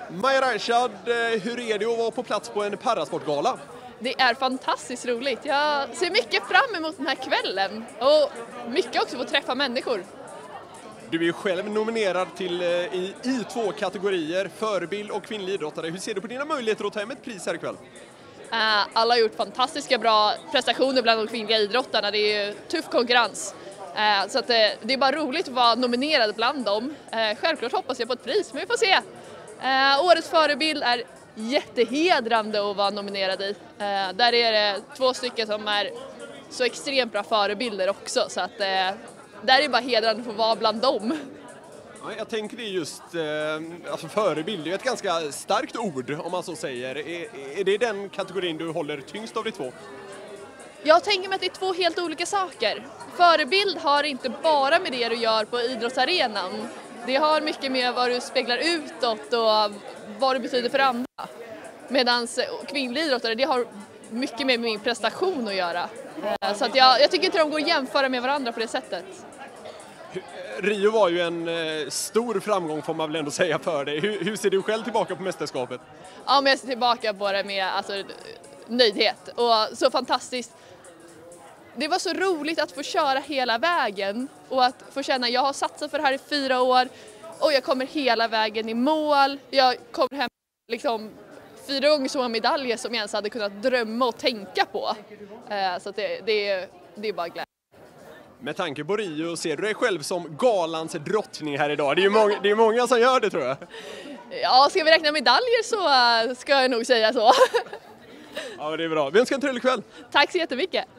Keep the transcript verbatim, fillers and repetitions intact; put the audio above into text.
Maja Rajshad, hur är det att vara på plats på en parasportgala? Det är fantastiskt roligt. Jag ser mycket fram emot den här kvällen och mycket också att träffa människor. Du är ju själv nominerad till i, i två kategorier, förebild och kvinnlig idrottare. Hur ser du på dina möjligheter att ta hem ett pris här ikväll? Alla har gjort fantastiska bra prestationer bland de kvinnliga idrottarna. Det är ju tuff konkurrens. Så att det är bara roligt att vara nominerad bland dem. Självklart hoppas jag på ett pris, men vi får se. Årets förebild är jättehedrande att vara nominerad i. Där är det två stycken som är så extremt bra förebilder också. Så att där är det bara hedrande att få vara bland dem. Jag tänker det just, alltså förebild, det är ett ganska starkt ord om man så säger. Är, är det den kategorin du håller tyngst av de två? Jag tänker mig att det är två helt olika saker. Förebild har inte bara med det du gör på idrottsarenan. Det har mycket med vad du speglar utåt och vad det betyder för andra. Medan kvinnlig idrottare, det har mycket mer med min prestation att göra. Så att jag, jag tycker inte de går att jämföra med varandra på det sättet. Rio var ju en eh, stor framgång får man väl ändå säga för dig. Hur, hur ser du själv tillbaka på mästerskapet? Ja, men jag ser tillbaka på det med alltså, nöjdhet och så fantastiskt. Det var så roligt att få köra hela vägen och att få känna att jag har satsat för det här i fyra år och jag kommer hela vägen i mål. Jag kommer hem liksom fyra gånger så många medaljer som jag ens hade kunnat drömma och tänka på. Så att det, det, det är bara glädje. Med tanke på Rio, ser du dig själv som galans drottning här idag? Det är ju många, det är många som gör det, tror jag. Ja, ska vi räkna medaljer så ska jag nog säga så. Ja, det är bra. Vi önskar en trevlig kväll. Tack så jättemycket.